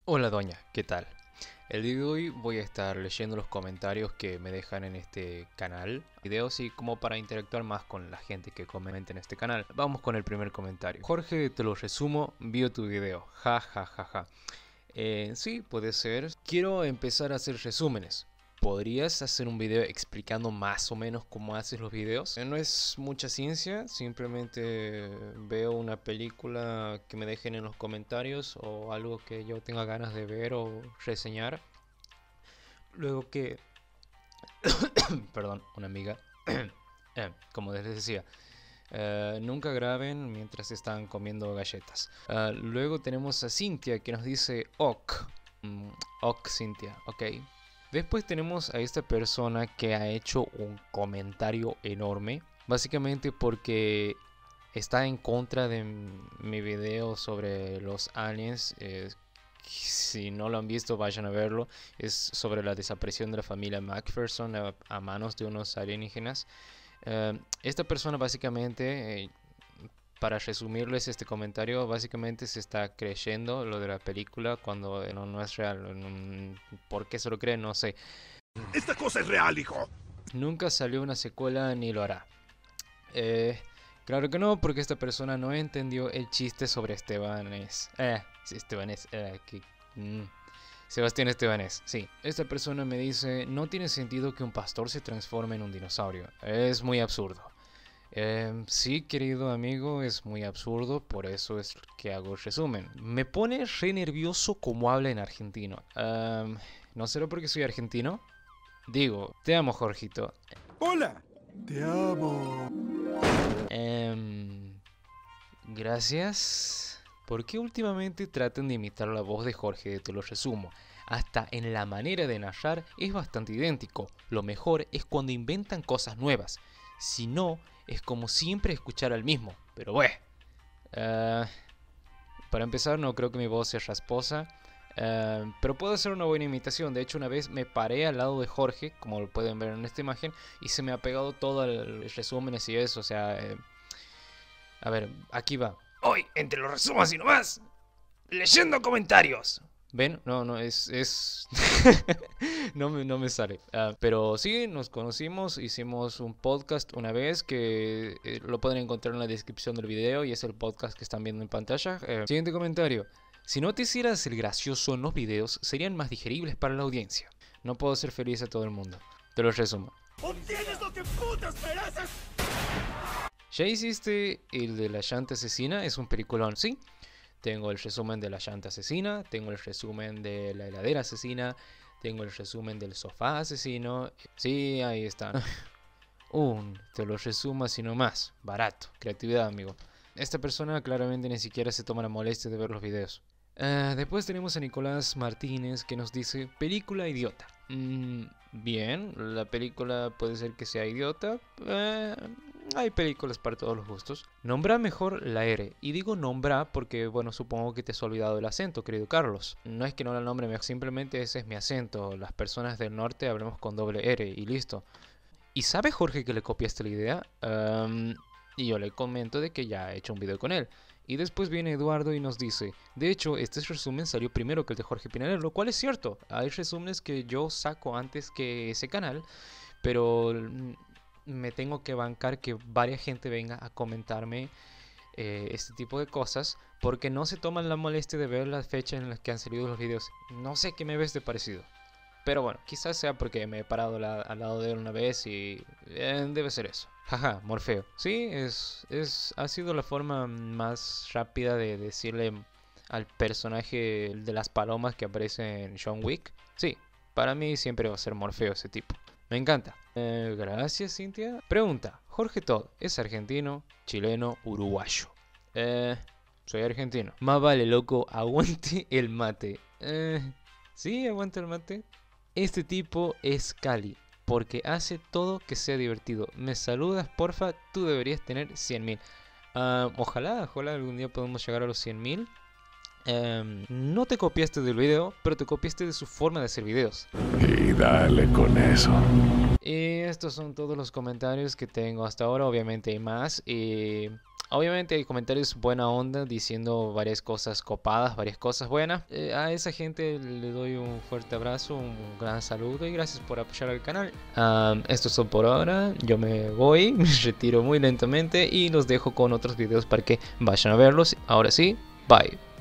Hola doña, ¿qué tal? El día de hoy voy a estar leyendo los comentarios que me dejan en este canal, videos y como para interactuar más con la gente que comenta en este canal. Vamos con el primer comentario. Jorge, te lo resumo, vio tu video, ja ja ja ja. Sí, puede ser. Quiero empezar a hacer resúmenes. ¿Podrías hacer un video explicando más o menos cómo haces los videos? No es mucha ciencia, simplemente veo una película que me dejen en los comentarios o algo que yo tenga ganas de ver o reseñar. Luego que... Perdón, una amiga. Como les decía, nunca graben mientras están comiendo galletas. Luego tenemos a Cintia que nos dice ok. Ok, Cintia, ok. Después tenemos a esta persona que ha hecho un comentario enorme. Básicamente porque está en contra de mi video sobre los aliens. Si no lo han visto, vayan a verlo. Es sobre la desaparición de la familia Macpherson a manos de unos alienígenas. Esta persona básicamente, para resumirles este comentario, básicamente se está creyendo lo de la película cuando no es real. ¿Por qué se lo cree? No sé. Esta cosa es real, hijo. Nunca salió una secuela ni lo hará. Claro que no, porque esta persona no entendió el chiste sobre Estebanés. Estebanés, Sebastián Estebanés, sí. Esta persona me dice, no tiene sentido que un pastor se transforme en un dinosaurio. Es muy absurdo. Sí, querido amigo, es muy absurdo, por eso es que hago el resumen. Me pone re nervioso como habla en argentino. ¿No será porque soy argentino? Digo, te amo, Jorgito. Hola. Te amo. Gracias. ¿Por qué últimamente tratan de imitar la voz de Jorge? Te lo resumo. Hasta en la manera de narrar es bastante idéntico. Lo mejor es cuando inventan cosas nuevas. Si no, es como siempre escuchar al mismo. Pero bueno. Para empezar, no creo que mi voz sea rasposa. Pero puedo hacer una buena imitación. De hecho, una vez me paré al lado de Jorge, como lo pueden ver en esta imagen, y se me ha pegado todo el resumen y eso. O sea, a ver, aquí va. Hoy, entre los resumos y nomás, leyendo comentarios. ¿Ven? No, es... no me sale. Pero sí, nos conocimos, hicimos un podcast una vez que lo pueden encontrar en la descripción del video y es el podcast que están viendo en pantalla. Siguiente comentario. Si no te hicieras el gracioso en los videos, serían más digeribles para la audiencia. No puedo ser feliz a todo el mundo. Te lo resumo. ¡Obtienes lo que putas mereces! ¿Ya hiciste el de la llanta asesina? Es un peliculón, ¿sí? Tengo el resumen de la llanta asesina, tengo el resumen de la heladera asesina, tengo el resumen del sofá asesino. Sí, ahí está. Te lo resumo así nomás. Barato. Creatividad, amigo. Esta persona claramente ni siquiera se toma la molestia de ver los videos. Después tenemos a Nicolás Martínez que nos dice, película idiota. Bien, la película puede ser que sea idiota. Hay películas para todos los gustos. Nombra mejor la R. Y digo nombra porque, bueno, supongo que te has olvidado el acento, querido Carlos. No es que no la nombre mejor, simplemente ese es mi acento. Las personas del norte hablamos con doble R y listo. ¿Y sabe Jorge que le copiaste la idea? Y yo le comento de que ya he hecho un video con él. Y después viene Eduardo y nos dice, de hecho, este resumen salió primero que el de Jorge Pineda, lo cual es cierto. Hay resúmenes que yo saco antes que ese canal, pero me tengo que bancar que varias gente venga a comentarme este tipo de cosas, porque no se toman la molestia de ver las fechas en las que han salido los videos. No sé qué me ves de parecido. Pero bueno, quizás sea porque me he parado al lado de él una vez y debe ser eso. Jaja, Morfeo. Sí, ha sido la forma más rápida de decirle al personaje de las palomas que aparece en John Wick. Sí, para mí siempre va a ser Morfeo ese tipo. Me encanta. Gracias, Cintia. Pregunta, Jorge Todd, ¿es argentino, chileno, uruguayo? Soy argentino. Más vale, loco, aguante el mate. Sí, aguante el mate. Este tipo es Cali, porque hace todo que sea divertido. Me saludas, porfa, tú deberías tener 100.000. Ojalá algún día podamos llegar a los 100.000. No te copiaste del video, pero te copiaste de su forma de hacer videos. Y dale con eso. Y estos son todos los comentarios que tengo hasta ahora. Obviamente hay más. Obviamente hay comentarios buena onda diciendo varias cosas copadas, varias cosas buenas. A esa gente le doy un fuerte abrazo, un gran saludo y gracias por apoyar al canal. Esto es todo por ahora, yo me voy, me retiro muy lentamente y los dejo con otros videos para que vayan a verlos. Ahora sí, bye.